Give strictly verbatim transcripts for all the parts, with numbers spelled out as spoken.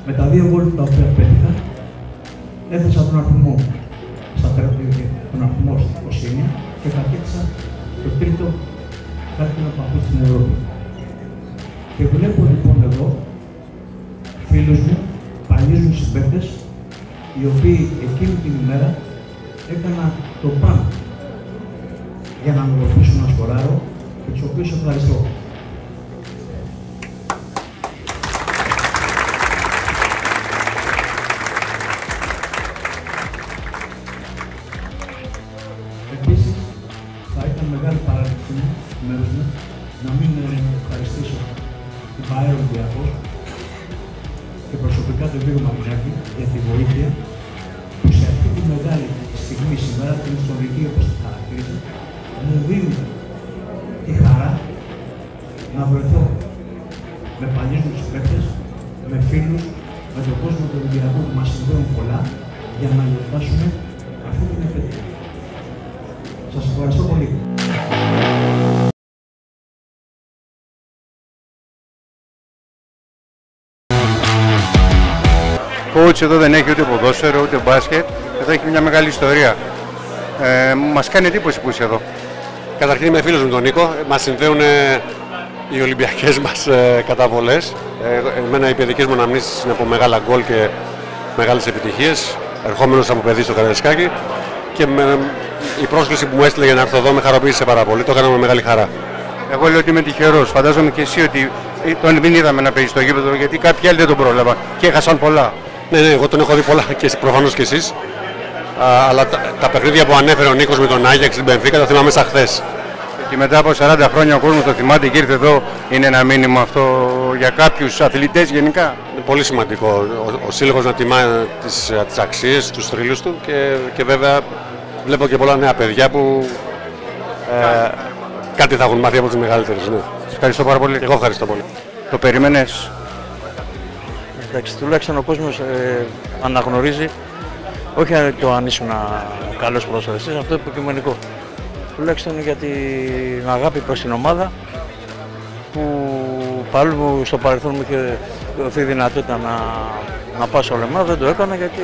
Με τα δύο γκολ τα οποία πέτυχα, έθεσα τον αριθμό στα τον αριθμό στα είκοσι εννιά και κατέκτησα το τρίτο κάρτινο παππού στην Ευρώπη. Και βλέπω λοιπόν εδώ φίλους μου, παλιούς μου συμπαίκτες, οι οποίοι εκείνη την ημέρα έκαναν το πάνω για να με βοηθήσουν να σκοράρω και τους οποίους ευχαριστώ. Επίσης, θα ήταν μεγάλη παράδειξη μου, μέρος μου, να μην ευχαριστήσω την ΠΑΕ Ολυμπιακός και προσωπικά τον κύριο Μαρινάκη για τη βοήθεια που σε αυτή τη μεγάλη στιγμή σήμερα, την ιστορική όπως τη χαρακτηρίζει, μου δίνει τη χαρά να βρεθώ με παλιούς μου συμπαίκτες, με φίλους, με τον κόσμο του Ολυμπιακού που μας συνδέουν πολλά για να γιορτάσουμε αυτή την επέτειο. Σας ευχαριστώ πολύ. Coach εδώ δεν έχει ούτε ποδόσφαιρο, ούτε μπάσκετ. Εδώ έχει μια μεγάλη ιστορία. Ε, μας κάνει εντύπωση που είσαι εδώ. Καταρχήν είμαι φίλος με τον Νίκο. Μας συνδέουν οι Ολυμπιακές μας ε, καταβολές. Ε, εμένα οι παιδικές μου αναμνήσεις είναι από μεγάλα γκολ και μεγάλες επιτυχίες. Ερχόμενος από παιδί στο Καραϊσκάκι. Και με, η πρόσκληση που μου έστειλε για να έρθω εδώ με χαροποίησε πάρα πολύ. Το έκανα με μεγάλη χαρά. Εγώ λέω ότι είμαι τυχερός. Φαντάζομαι και εσύ ότι τον δεν είδαμε να παίζει στο γήπεδο γιατί κάποιοι άλλοι δεν τον πρόλαβαν και έχασαν πολλά. Ναι, ναι, εγώ τον έχω δει πολλά και προφανώς και εσείς. Α, αλλά τα, τα παιχνίδια που ανέφερε ο Νίκος με τον Άγιαξ στην Μπενφίκα τα θυμάμαι σαν χθες. Και μετά από σαράντα χρόνια ο κόσμος το θυμάται και ήρθε εδώ. Είναι ένα μήνυμα αυτό για κάποιους αθλητές γενικά. Είναι πολύ σημαντικό ο, ο σύλλογος να τιμά τις, τις αξίες, τους θρύλους του και, και βέβαια βλέπω και πολλά νέα παιδιά που ε, κάτι θα έχουν μάθει από τις μεγαλύτερες. Ναι. Σας ευχαριστώ πάρα πολύ. Εγώ ευχαριστώ πολύ. Το περίμενες? Εντάξει, τουλάχιστον ο κόσμος ε, αναγνωρίζει, όχι το αν ήσουν καλός ποδοσφαιριστής, αυτό είναι υποκειμενικό. Τουλάχιστον για την αγάπη προς την ομάδα που παρόλο που στο παρελθόν μου είχε δοθεί δυνατότητα να, να πάω σε Ολεμά, δεν το έκανα γιατί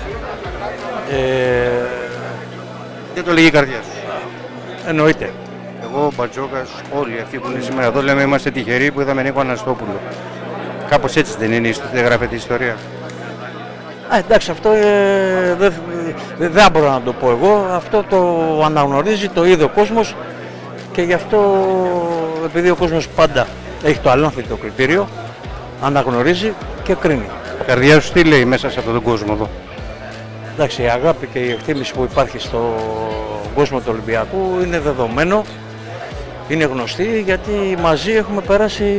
ε, δεν το λέγει η καρδιά σου. Εννοείται. Εγώ, ο Μπατζόκας, όλοι αυτοί που είναι σήμερα εδώ λέμε είμαστε τυχεροί που είδαμε Νίκο Αναστόπουλο. Κάπως έτσι δεν είναι, δεν γράφεται η ιστορία. Α, εντάξει, αυτό ε, δεν δε, δε μπορώ να το πω εγώ. Αυτό το αναγνωρίζει, το είδε ο κόσμος και γι' αυτό επειδή ο κόσμος πάντα έχει το αλάνθητο κριτήριο, αναγνωρίζει και κρίνει. Η καρδιά σου τι λέει μέσα σε αυτόν τον κόσμο εδώ? Εντάξει, η αγάπη και η εκτίμηση που υπάρχει στον κόσμο του Ολυμπιακού είναι δεδομένο, είναι γνωστή γιατί μαζί έχουμε περάσει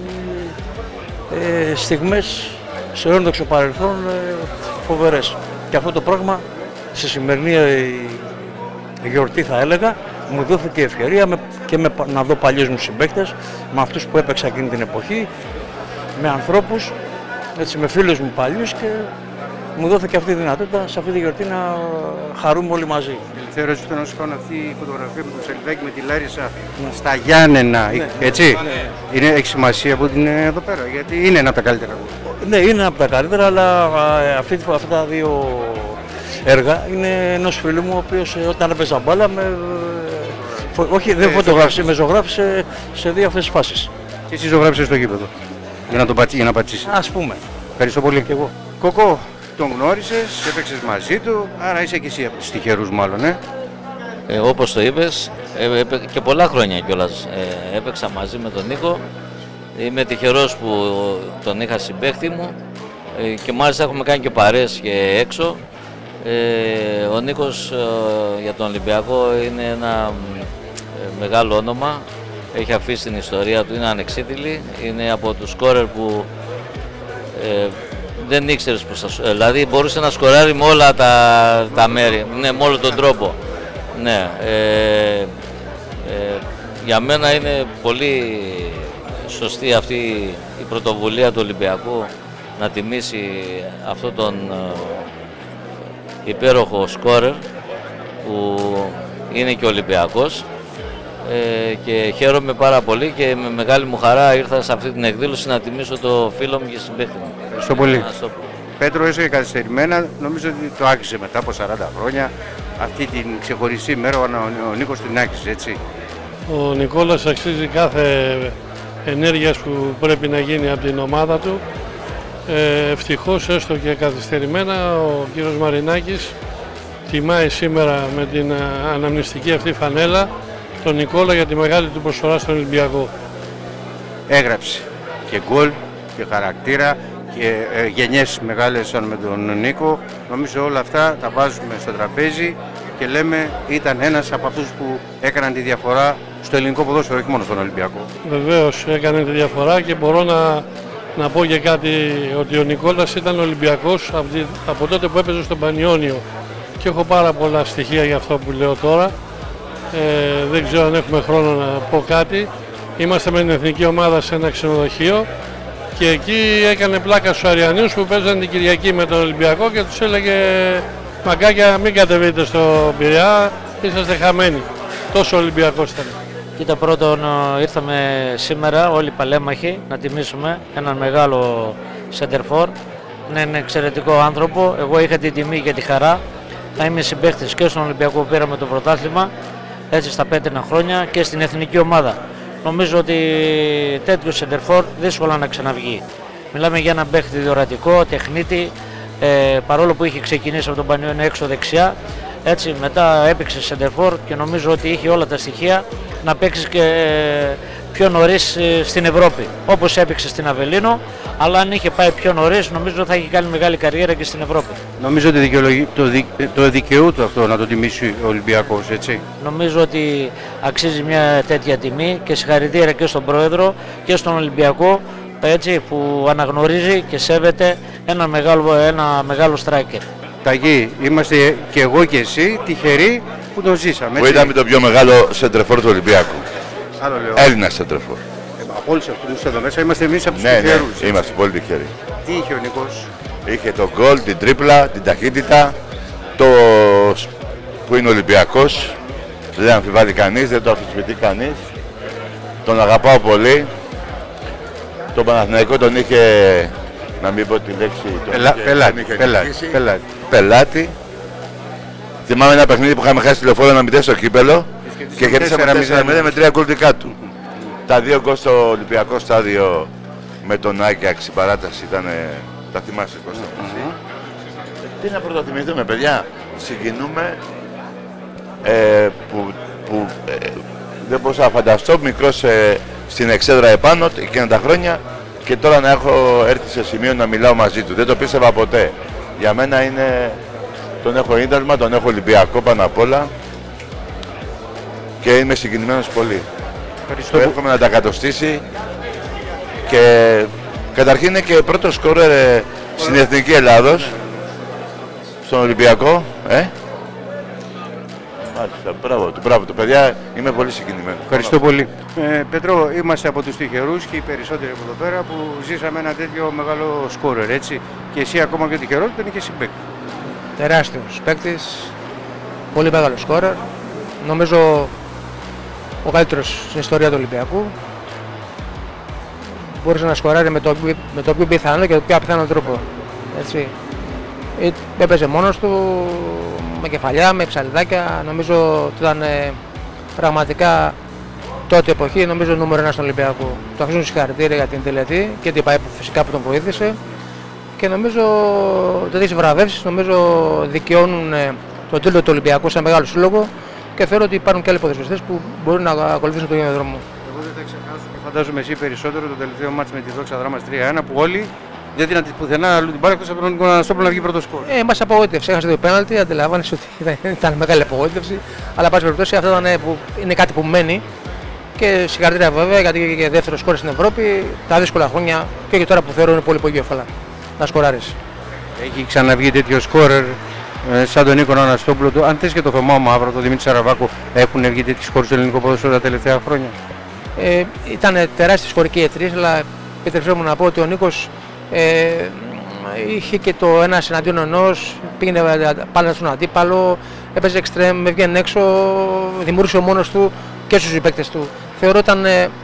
ε, στιγμές σε όρντοξο παρελθόν ε, φοβερές. Και αυτό το πράγμα σε σημερινή ε, γιορτή θα έλεγα μου δόθηκε η ευκαιρία με, και με, να δω παλιούς μου συμπαίκτες, με αυτούς που έπαιξα εκείνη την εποχή, με ανθρώπους, έτσι, με φίλους μου παλιούς και μου δόθηκε αυτή η δυνατότητα σε αυτή τη γιορτή να χαρούμε όλοι μαζί. Τελευταία ερώτηση που θέλω να σου κάνω, αυτή η φωτογραφία με το Σελιδάκι με τη Λάρισα ναι. στα Γιάννενα, ναι, έτσι, ναι. Είναι, έχει σημασία που είναι εδώ πέρα, γιατί είναι ένα από τα καλύτερα. Ναι, είναι ένα από τα καλύτερα, αλλά αυτή, αυτά τα δύο έργα είναι ενός φίλου μου, ο οποίος όταν έπαιζα μπάλα, με, όχι δεν φωτογράφησε, με ζωγράφησε σε δύο αυτές τις φάσεις. Και εσύ ζωγράφησες στο γήπεδο, για να τον πατήσει, για να πατήσει. Ας πούμε. Ευχαριστώ πολύ. Και εγώ. Κοκό, τον γνώρισες, έπαιξες μαζί του, άρα είσαι και εσύ από τους τυχερούς μάλλον, ε? Ε, όπως το είπες, ε, ε, και πολλά χρόνια κιόλας ε, έπαιξα μαζί με τον Νίκο. Είμαι τυχερός που τον είχα συμπαίχτη μου ε, και μάλιστα έχουμε κάνει και παρέες και έξω. Ε, ο Νίκος ε, για τον Ολυμπιακό είναι ένα ε, μεγάλο όνομα, έχει αφήσει την ιστορία του, είναι ανεξίτηλη, είναι από τους σκόρερ που ε, δεν ήξερες πως θα, δηλαδή μπορούσε να σκοράρει με όλα τα, τα μέρη, ναι, με όλο τον τρόπο. Ναι, ε, ε, για μένα είναι πολύ σωστή αυτή η πρωτοβουλία του Ολυμπιακού να τιμήσει αυτόν τον ε, υπέροχο σκόρερ που είναι και Ολυμπιακός ε, και χαίρομαι πάρα πολύ και με μεγάλη μου χαρά ήρθα σε αυτή την εκδήλωση να τιμήσω το φίλο μου και συμπαίχτη μου. Ευχαριστώ πολύ. Ευχαριστώ. Πέτρο, έστω και καθυστερημένα, νομίζω ότι το άξιζε μετά από σαράντα χρόνια αυτή την ξεχωριστή μέρα ο, ο Νίκος την άξιζε, έτσι. Ο Νικόλας αξίζει κάθε ενέργεια που πρέπει να γίνει από την ομάδα του. Ε, ευτυχώς, έστω και καθυστερημένα, ο κύριος Μαρινάκης τιμάει σήμερα με την αναμνηστική αυτή φανέλα τον Νικόλα για τη μεγάλη του προσφορά στον Ολυμπιακό. Έγραψε και γκολ και χαρακτήρα και ε, γενιές μεγάλες σαν με τον Νίκο. Νομίζω όλα αυτά τα βάζουμε στο τραπέζι και λέμε ήταν ένας από αυτούς που έκαναν τη διαφορά στο ελληνικό ποδόσφαιρο, όχι μόνο στον Ολυμπιακό. Βεβαίως έκανε τη διαφορά και μπορώ να, να πω και κάτι, ότι ο Νικόλας ήταν Ολυμπιακός από, τη, από τότε που έπαιζε στον Πανιόνιο και έχω πάρα πολλά στοιχεία για αυτό που λέω τώρα. Ε, δεν ξέρω αν έχουμε χρόνο να πω κάτι. Είμαστε με την εθνική ομάδα σε ένα ξενοδοχείο και εκεί έκανε πλάκα στους Αριανίους που παίζαν την Κυριακή με τον Ολυμπιακό και τους έλεγε «Μαγκάκια, μην κατεβείτε στο Πειραιά, είσαστε χαμένοι». Τόσο Ολυμπιακός ήταν. Κοίτα, πρώτον ήρθαμε σήμερα όλοι παλέμαχοι να τιμήσουμε έναν μεγάλο σεντερφόρ. Είναι έναν εξαιρετικό άνθρωπο. Εγώ είχα την τιμή και τη χαρά να είμαι συμπαίκτης και στον Ολυμπιακό που πήραμε το πρωτάθλημα έτσι στα πέντε χρόνια και στην εθνική ομάδα. Νομίζω ότι τέτοιο σεντερφόρ δύσκολα να ξαναβγεί. Μιλάμε για έναν παίχτη διορατικό, τεχνίτη, ε, παρόλο που είχε ξεκινήσει από τον Πανιόνιο έξω δεξιά. Έτσι, μετά έπαιξε σεντερφόρ και νομίζω ότι είχε όλα τα στοιχεία να παίξει και ε, πιο νωρίς ε, στην Ευρώπη. Όπως έπαιξε στην Αβελίνο, αλλά αν είχε πάει πιο νωρίς, νομίζω θα είχε κάνει μεγάλη καριέρα και στην Ευρώπη. Νομίζω ότι το, δι, το δικαιούται αυτό να το τιμήσει ο Ολυμπιακός, έτσι. Νομίζω ότι αξίζει μια τέτοια τιμή και συγχαρητήρια και στον Πρόεδρο και στον Ολυμπιακό, έτσι, που αναγνωρίζει και σέβεται ένα μεγάλο, ένα μεγάλο striker. Ταγί, είμαστε και εγώ και εσύ τυχεροί που το ζήσαμε. Που ήταν το πιο μεγάλο σεντρεφόρ του Ολυμπιακού. Άλλο λέω. Έλληνα σεντρεφόρ. Ε, από όλους αυτούς εδώ μέσα είμαστε εμείς από τους Ναι, τυχερούς. ναι, είμαστε πολύ τυχεροί. Τι είχε ο Νίκος? Είχε τον γκολ, την τρίπλα, την ταχύτητα, το που είναι Ολυμπιακός. Δεν αμφιβάλλει κανείς, δεν το αμφισβητεί κανείς. Τον αγαπάω πολύ. Τον Παναθηναϊκό τον είχε, να μην πω τη λέξη, τον Πελα, είχε, πελάτη, τον είχε πελάτη, νικήσει. πελάτη. Πελάτη. Θυμάμαι ένα παιχνίδι που είχαμε χάσει τηλεφόρο ένα μηδέν στο κύπελο και κερδίσαμε τέσσερα μηδέν με τρία γκολ δικά του. Τα δύο γκολ στο Ολυμπιακό στάδιο με τον Άγιαξ, η παράταση ήταν. Τα θυμάσαι, Κώστα? Mm-hmm. Τι να πρωτοθυμηθούμε, παιδιά. Συγκινούμε ε, που, που ε, δεν μπορούσα να φανταστώ μικρός ε, στην εξέδρα επάνω εκείνα τα χρόνια και τώρα να έχω έρθει σε σημείο να μιλάω μαζί του. Δεν το πίστευα ποτέ. Για μένα είναι, τον έχω ίνταλμα, τον έχω Ολυμπιακό πάνω απ' όλα και είμαι συγκινημένος πολύ. Ευχαριστώ. Εύχομαι να τα κατοστήσει και καταρχήν είναι και πρώτο σκόρερ ε, στην Εθνική Ελλάδος, στον Ολυμπιακό. Ε? Μάλιστα, μπράβο του, μπράβο του, παιδιά, είμαι πολύ συγκινημένος. Ευχαριστώ πολύ. Ε, Πέτρο, είμαστε από τους τυχερούς και οι περισσότεροι από εδώ πέρα που ζήσαμε ένα τέτοιο μεγάλο σκόρερ, έτσι. Και εσύ ακόμα πιο τυχερός που ήταν και συμπαίκτη. Τεράστιος παίκτης, πολύ μεγάλο σκόρερ. Νομίζω ο καλύτερος στην ιστορία του Ολυμπιακού. Μπορούσε να σκοράρει με το, με το πιο πιθανό και το πιο απιθανό τρόπο. Έτσι. Έπαιζε μόνος του, με κεφαλιά, με ψαλιδάκια. Νομίζω ότι ήταν ε, πραγματικά τότε εποχή, νομίζω νούμερο ένα στον Ολυμπιακό. Το αφήνουν συγχαρητήρια για την τελετή και την ΠΑΕ φυσικά που τον βοήθησε. Και νομίζω τέτοιες βραβεύσεις νομίζω δικαιώνουν ε, το τίτλο του Ολυμπιακού σε μεγάλο σύλλογο και θεωρώ ότι υπάρχουν και άλλοι ποδοσφαιριστές που μπορούν να ακολουθήσουν τον ίδιο δρόμο. Εγώ δεν θα ξεχάσω και φαντάζομαι εσύ περισσότερο το τελευταίο μάτς με τη Δόξα Δράμας τρία ένα που όλοι δεν δίναν πουθενά αλλού την μπάλα εκτός από τον Νίκο Αναστόπουλο να βγει πρώτο σκορ. Ε, μας απογοήτευσε, έχασε το πέναλτι, αντιλαμβάνεσαι ότι ήταν, ήταν μεγάλη απογοήτευση. Αλλά πάση περιπτώσει αυτό ήταν, που, είναι κάτι που μένει. Και συγχαρητήρια βέβαια γιατί και δεύτερο σκόρ στην Ευρώπη τα δύσκολα χρόνια και, και τώρα που θεωρώ είναι πολύ πολύ εύκολα να σκοράρεις. Έχει ξαναβγεί τέτοιο σκόρερ ε, σαν τον Νίκο Αναστόπουλο του. Αν θες και το Θωμά Μαύρο, τον Δημήτρη Σαραβάκο, έχουν βγει τέτοιοι σκόρ στο ελληνικό ποδόσφαιρο τα τελευταία χρόνια? Ε, ήταν τεράστιες σκορικοί εταιρείες, αλλά επιτρέψτε μου να πω ότι ο Νίκος ε, είχε και το ένα εναντίον ενός, πήγαινε πάνω στον αντίπαλο, έπαιζε εξτρέμ, έβγαινε έξω, δημιούργησε ο μόνος του και στους παίκτες του. Θεωρώ ήταν ε,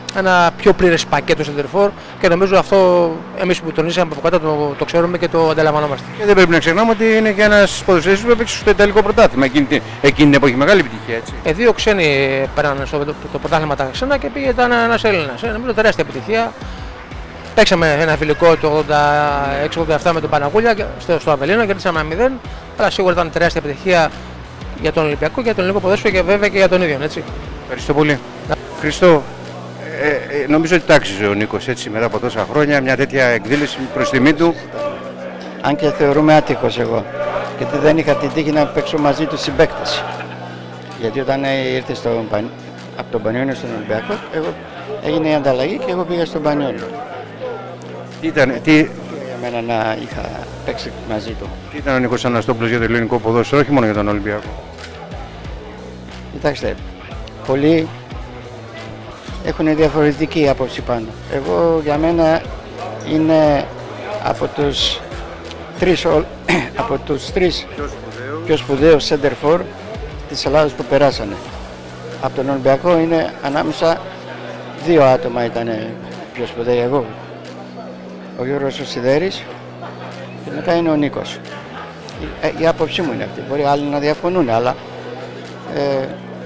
ένα πιο πλήρες πακέτο σεντερφόρ και νομίζω αυτό εμείς που τονίσαμε από κάτω το, το ξέρουμε και το αντιλαμβανόμαστε. Και δεν πρέπει να ξεχνάμε ότι είναι και ένας ποδοσφαιριστής που έπαιξε στο Ιταλικό πρωτάθλημα εκείνη, εκείνη την εποχή. Μεγάλη επιτυχία, έτσι. Ε, δύο ξένοι πέραν στο το, το πρωτάθλημα τα ξένα και πήγε ήταν ένας Έλληνας. Ε, νομίζω τεράστια επιτυχία. Παίξαμε ένα φιλικό το ογδόντα έξι ογδόντα επτά με τον Παναγούλια στο, στο Αβελίνο, κερδίσαμε ένα μηδέν. Αλλά σίγουρα ήταν τεράστια επιτυχία για τον Ολυμπιακό και για τον ελληνικό ποδόσφαιρο και βέβαια και για τον ίδιο. Έτσι. Ευχαριστώ πολύ. Να... Χριστό, ε, ε, νομίζω ότι τάξιζε ο Νίκος έτσι μετά από τόσα χρόνια μια τέτοια εκδήλωση προς τιμή του. Αν και θεωρούμε άτυχος εγώ, γιατί δεν είχα την τύχη να παίξω μαζί του συμπαίκτες. Γιατί όταν ήρθε στο, από τον Πανιόνιο στον Ολυμπιακό, εγώ, έγινε η ανταλλαγή και εγώ πήγα στον Πανιόνιο. Τι ήταν, τι... Για μένα να είχα παίξει μαζί του. Τι ήταν ο Νίκος Αναστόπουλος για το ελληνικό ποδόσφαιρο, όχι μόνο για τον Ολυμπιακό? Κοιτάξτε, πολλοί έχουν διαφορετική άποψη πάνω. Εγώ για μένα είναι από τους τρεις, από τους τρεις πιο σπουδαίους center for της Ελλάδας που περάσανε. Από τον Ολυμπιακό είναι ανάμεσα δύο άτομα ήταν πιο σπουδαίοι, εγώ, ο Γιώργος ο Σιδέρης και μετά είναι ο Νίκος. Η, η άποψή μου είναι αυτή, μπορεί άλλοι να διαφωνούν, αλλά ε,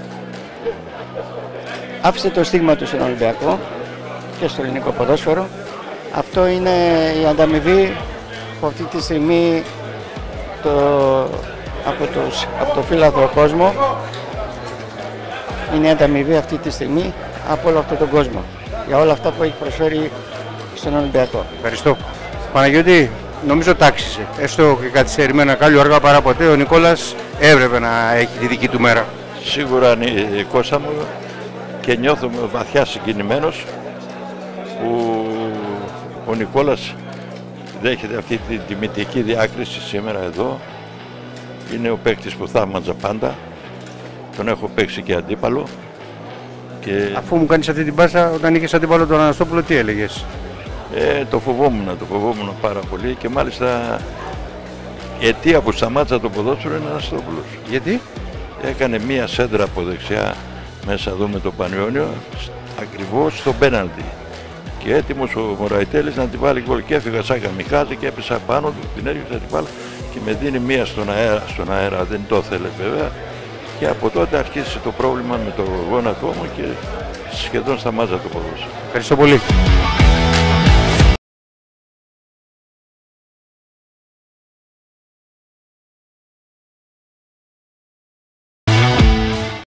άφησε το στίγμα του στον Ολυμπιακό και στο ελληνικό ποδόσφαιρο. Αυτό είναι η ανταμοιβή που αυτή τη στιγμή το, από, τους, από το φύλαθρο κόσμο είναι η ανταμοιβή αυτή τη στιγμή από όλο αυτόν τον κόσμο για όλα αυτά που έχει προσφέρει στον Ολυμπιακό. Ευχαριστώ. Παναγιώτη, νομίζω τάξισε. Έστω και καθυστερημένα, κάλλιο αργά παρά ποτέ, ο Νικόλας έπρεπε να έχει τη δική του μέρα. Σίγουρα Κώστα μου, και νιώθουμε βαθιά συγκινημένος που ο Νικόλας δέχεται αυτή τη τιμητική διάκριση σήμερα εδώ. Είναι ο παίκτης που θαύμαζα πάντα, τον έχω παίξει και αντίπαλο. Και... Αφού μου κάνεις αυτή την πάσα, όταν είχες αντίπαλο τον Αναστόπουλο, τι έλεγες? Ε, το φοβόμουν, το φοβόμουν πάρα πολύ και μάλιστα η αιτία που σταμάτησα το ποδόσφαιρο είναι ο Αναστόπουλος. Γιατί? Έκανε μία σέντρα από δεξιά μέσα εδώ με το Πανιόνιο, ακριβώς στο πέναλτι. Και έτοιμος ο Μωραϊτέλης να την βάλει γκολ και έφυγα σαν καμικάζι και έπεσα πάνω του, την έριξα την μπάλα και με δίνει μία στον αέρα, στον αέρα, δεν το ήθελε βέβαια. Και από τότε αρχίσει το πρόβλημα με το γόνατό μου και σχεδόν σταμάτησα το ποδόσφαιρο. Ευχαριστώ πολύ.